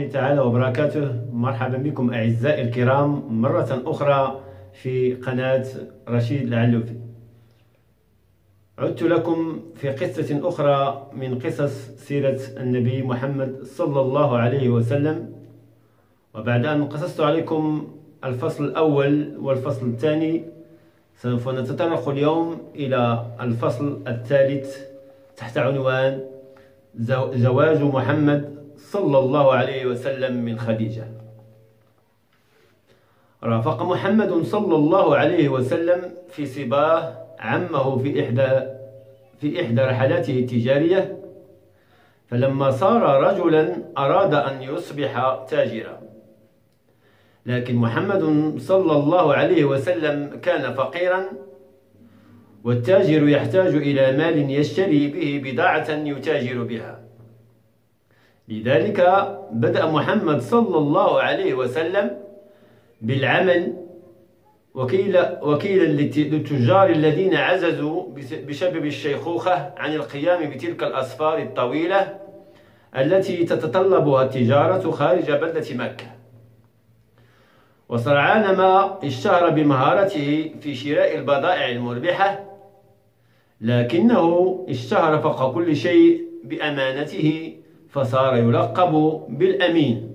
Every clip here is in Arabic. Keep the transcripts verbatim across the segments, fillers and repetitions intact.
الله تعالى وبركاته. مرحبا بكم أعزائي الكرام مرة أخرى في قناة رشيد العلوفي. عدت لكم في قصة أخرى من قصص سيرة النبي محمد صلى الله عليه وسلم، وبعد أن قصصت عليكم الفصل الأول والفصل الثاني سوف نتطرق اليوم إلى الفصل الثالث تحت عنوان زواج محمد صلى الله عليه وسلم من خديجة. رافق محمد صلى الله عليه وسلم في صباه عمه في إحدى في إحدى رحلاته التجارية، فلما صار رجلا أراد أن يصبح تاجرا، لكن محمد صلى الله عليه وسلم كان فقيرا، والتاجر يحتاج إلى مال يشتري به بضاعة يتاجر بها. لذلك بدأ محمد صلى الله عليه وسلم بالعمل وكيلا وكيلا للتجار الذين عجزوا بسبب الشيخوخة عن القيام بتلك الأسفار الطويلة التي تتطلبها التجارة خارج بلدة مكة. وسرعان ما اشتهر بمهارته في شراء البضائع المربحة، لكنه اشتهر فوق كل شيء بأمانته، فصار يلقب بالأمين.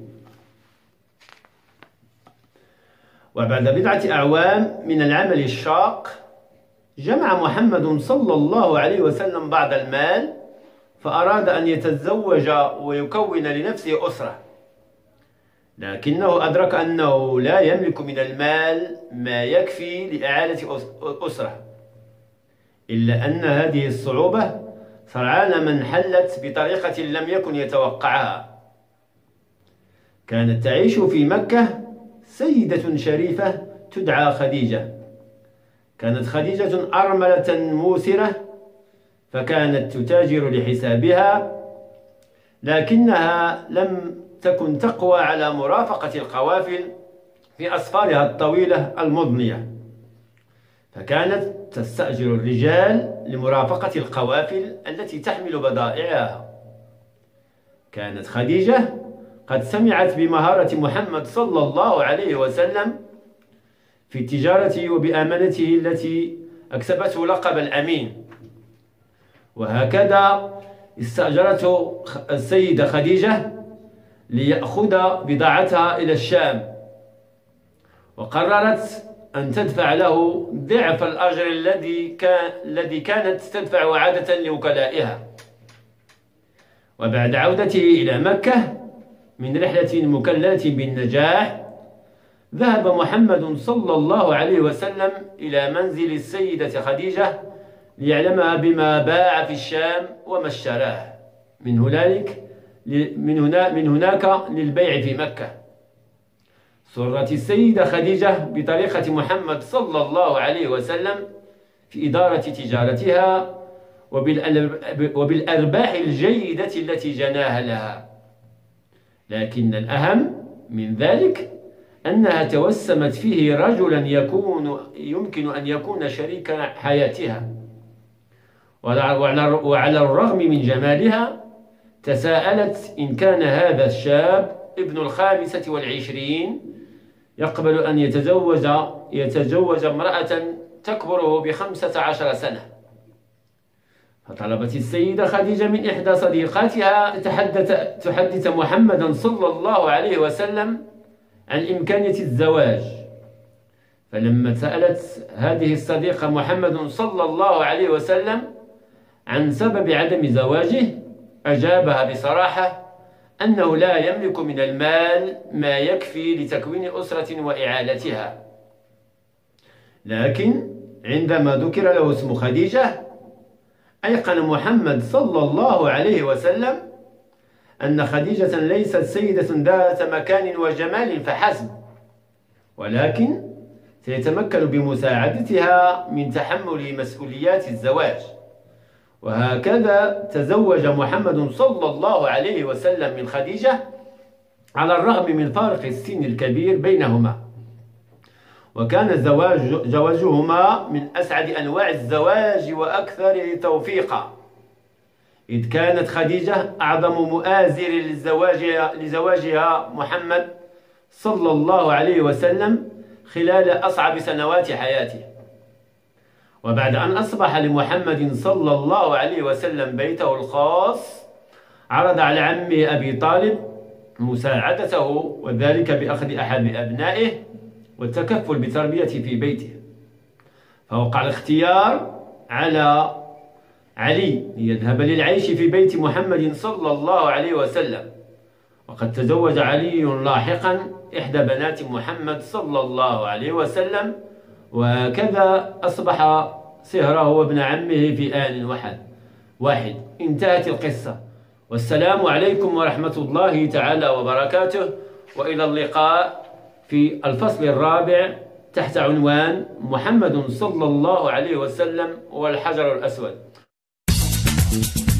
وبعد بضعة أعوام من العمل الشاق جمع محمد صلى الله عليه وسلم بعض المال، فأراد أن يتزوج ويكون لنفسه أسرة، لكنه أدرك أنه لا يملك من المال ما يكفي لإعالة أسرة، إلا أن هذه الصعوبة سرعان ما انحلت بطريقة لم يكن يتوقعها. كانت تعيش في مكة سيدة شريفة تدعى خديجة. كانت خديجة أرملة موسرة، فكانت تتاجر لحسابها، لكنها لم تكن تقوى على مرافقة القوافل في أسفارها الطويلة المضنية، فكانت تستأجر الرجال لمرافقة القوافل التي تحمل بضائعها. كانت خديجة قد سمعت بمهارة محمد صلى الله عليه وسلم في التجارة وبأمانته التي أكسبته لقب الأمين، وهكذا استأجرته السيدة خديجة ليأخذ بضاعتها إلى الشام، وقررت أن تدفع له ضعف الأجر الذي كان الذي كانت تدفع عادة لوكلائها. وبعد عودته إلى مكة من رحلة مكللة بالنجاح، ذهب محمد صلى الله عليه وسلم إلى منزل السيدة خديجة ليعلمها بما باع في الشام وما اشتراه من هنالك من هنا من هناك للبيع في مكة. سرت السيدة خديجة بطريقة محمد صلى الله عليه وسلم في إدارة تجارتها وبالأرباح الجيدة التي جناها لها، لكن الأهم من ذلك أنها توسمت فيه رجلا يكون يمكن أن يكون شريك حياتها، وعلى الرغم من جمالها تساءلت إن كان هذا الشاب ابن الخامسة والعشرين يقبل أن يتزوج يتزوج امرأة تكبره بخمسة عشر سنة. فطلبت السيدة خديجة من إحدى صديقاتها تحدث تحدث محمدا صلى الله عليه وسلم عن إمكانية الزواج. فلما سألت هذه الصديقة محمد صلى الله عليه وسلم عن سبب عدم زواجه، أجابها بصراحة أنه لا يملك من المال ما يكفي لتكوين أسرة وإعالتها. لكن عندما ذكر له اسم خديجة، أيقن محمد صلى الله عليه وسلم أن خديجة ليست سيدة ذات مكان وجمال فحسب، ولكن سيتمكن بمساعدتها من تحمل مسؤوليات الزواج. وهكذا تزوج محمد صلى الله عليه وسلم من خديجة على الرغم من فارق السن الكبير بينهما، وكان زواج زواجهما من أسعد أنواع الزواج وأكثره توفيقا، إذ كانت خديجة أعظم مؤازر لزواجها, لزواجها محمد صلى الله عليه وسلم خلال أصعب سنوات حياته. وبعد أن أصبح لمحمد صلى الله عليه وسلم بيته الخاص، عرض على عمه أبي طالب مساعدته، وذلك بأخذ أحد أبنائه والتكفل بتربيته في بيته. فوقع الاختيار على علي ليذهب للعيش في بيت محمد صلى الله عليه وسلم. وقد تزوج علي لاحقا إحدى بنات محمد صلى الله عليه وسلم، وكذا أصبح صهره وابن عمه في آن واحد واحد انتهت القصة. والسلام عليكم ورحمة الله تعالى وبركاته، وإلى اللقاء في الفصل الرابع تحت عنوان محمد صلى الله عليه وسلم والحجر الأسود.